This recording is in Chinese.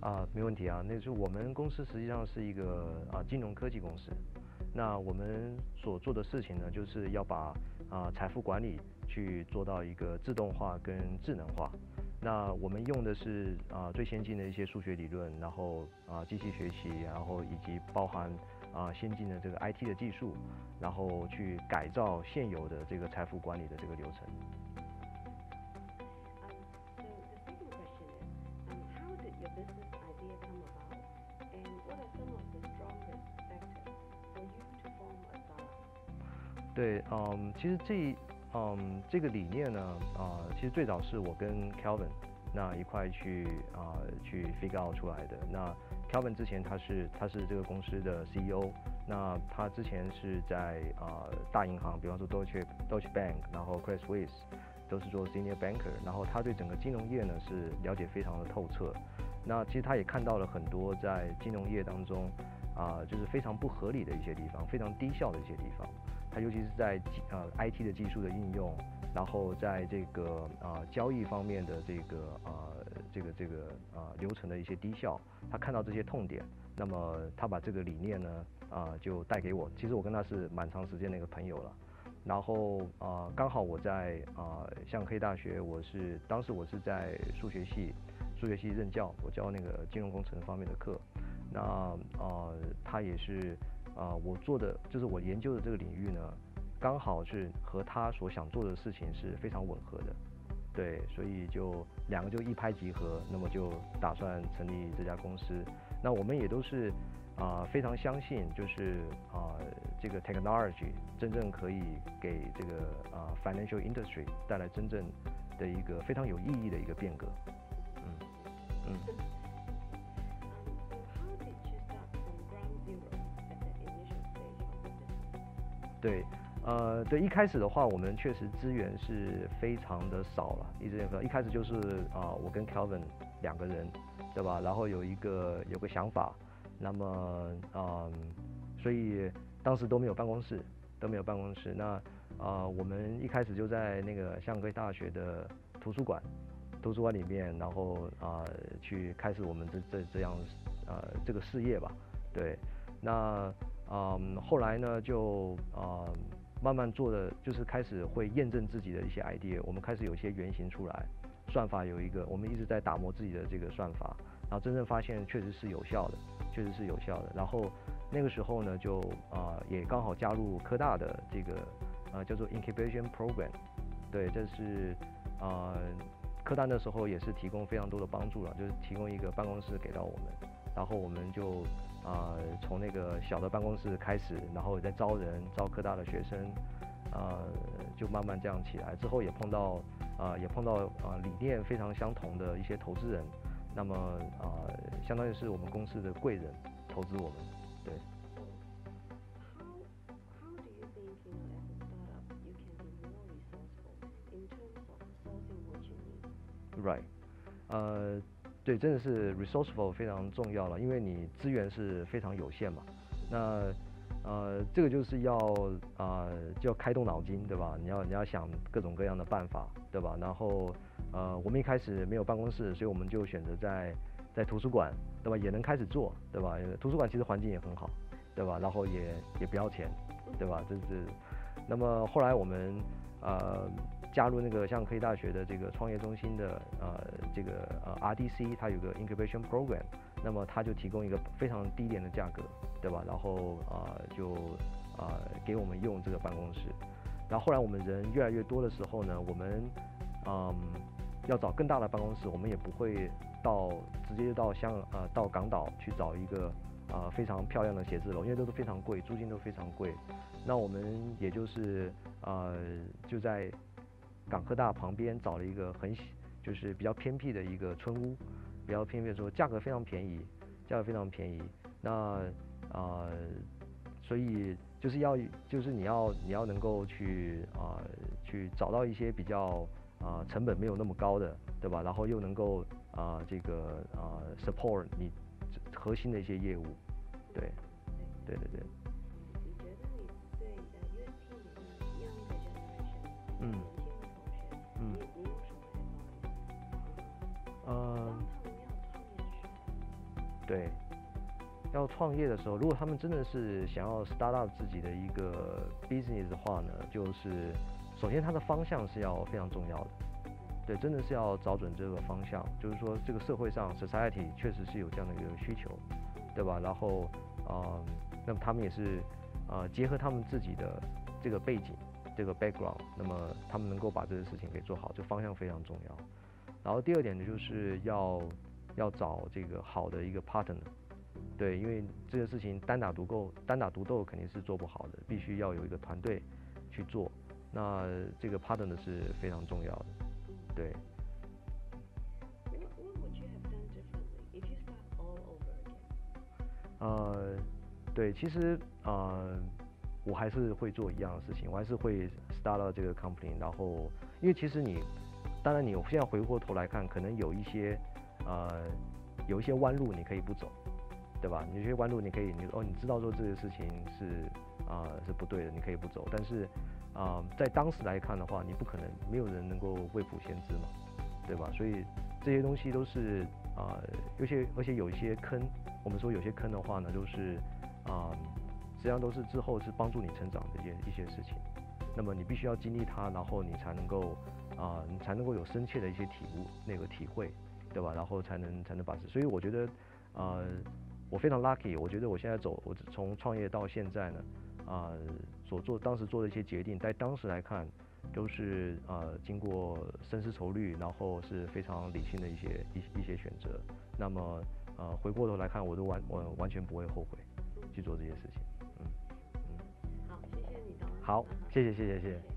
没问题啊。那就是我们公司实际上是一个金融科技公司。那我们所做的事情呢，就是要把财富管理去做到一个自动化跟智能化。那我们用的是最先进的一些数学理论，然后机器学习，然后以及包含先进的这个 IT 的技术，然后去改造现有的这个财富管理的这个流程。对，其实这个理念呢，其实最早是我跟 Kelvin 那一块去figure out 出来的。那 Kelvin 之前他是这个公司的 CEO， 那他之前是在大银行，比方说 Deutsche Bank， 然后 Credit Suisse 都是做 Senior Banker， 然后他对整个金融业呢是了解非常的透彻。那其实他也看到了很多在金融业当中就是非常不合理的一些地方，非常低效的一些地方。它尤其是在IT 的技术的应用，然后在这个交易方面的这个流程的一些低效，他看到这些痛点，那么他把这个理念呢就带给我。其实我跟他是蛮长时间的一个朋友了。然后刚好我在像科技大学，当时我是在数学系任教，我教那个金融工程方面的课。那他也是我做的就是我研究的这个领域呢，刚好是和他所想做的事情是非常吻合的。对，所以两个就一拍即合，那么就打算成立这家公司。那我们也都是非常相信，就是这个 technology 真正可以给这个financial industry 带来真正的一个非常有意义的一个变革。对，对，一开始的话，我们确实资源是非常的少了，一开始就是我跟 Kelvin 两个人，对吧？然后有个想法，那么所以当时都没有办公室。那我们一开始就在那个香港科技大学的图书馆里面，然后去开始我们这样这个事业吧。对，那后来呢就慢慢做的就是开始会验证自己的一些 idea， 我们开始有一些原型出来，算法有一个，我们一直在打磨自己的这个算法，然后真正发现确实是有效的。然后那个时候呢，就也刚好加入科大的这个叫做 incubation program。对，这是科大那时候也是提供非常多的帮助了，就是提供一个办公室给到我们，然后我们就从那个小的办公室开始，然后再招科大的学生，就慢慢这样起来。之后也碰到理念非常相同的一些投资人，那么相当于是我们公司的贵人投资我们。对。Right， 对，真的是 resourceful 非常重要了，因为你资源是非常有限嘛。那这个就是要就要开动脑筋，对吧？你要想各种各样的办法，对吧？然后我们一开始没有办公室，所以我们就选择在图书馆，对吧？也能开始做，对吧？图书馆其实环境也很好，对吧？然后也不要钱，对吧？那么后来我们加入那个像科技大学的这个创业中心的这个RDC， 它有个 incubation program， 那么它就提供一个非常低廉的价格，对吧？然后就给我们用这个办公室。然后后来我们人越来越多的时候呢，我们要找更大的办公室，我们也不会直接到到港岛去找一个非常漂亮的写字楼，因为都是非常贵，租金都非常贵。那我们也就是就在港科大旁边找了一个就是比较偏僻的一个村屋，比较偏僻的时候价格非常便宜。那所以就是你要能够去找到一些比较成本没有那么高的，对吧？然后又能够这个support 你核心的一些业务。对。 对，要创业的时候，如果他们真的是想要 start up 自己的一个 business 的话呢，就是首先它的方向是要非常重要的。对，真的是要找准这个方向，就是说这个社会上 society 确实是有这样的一个需求，对吧？然后那么他们也是结合他们自己的这个背景，这个 background， 那么他们能够把这个事情给做好，这方向非常重要。然后第二点呢，就是要找这个好的一个 partner， 对，因为这个事情单打独斗肯定是做不好的，必须要有一个团队去做。那这个 partner 是非常重要的。对。 What would you have done differently if you start all over again? 对，其实我还是会做一样的事情，我还是会 start up 这个 company， 然后因为其实当然你现在回过头来看，可能有一些弯路你可以不走，对吧？有些弯路你可以你知道说这个事情是不对的，你可以不走，但是在当时来看的话，你不可能没有人能够未卜先知嘛，对吧？所以这些东西都是而且有一些坑，我们说有些坑的话呢，都是实际上都是之后是帮助你成长的一些事情。那么你必须要经历它，然后你才能够有深切的一些体会，对吧？然后才能把持。所以我觉得我非常 lucky， 我觉得我现在我从创业到现在呢，当时做的一些决定，在当时来看，都是经过深思熟虑，然后是非常理性的一些选择。那么回过头来看，我完全不会后悔去做这些事情。 好，谢谢你， 好，谢谢。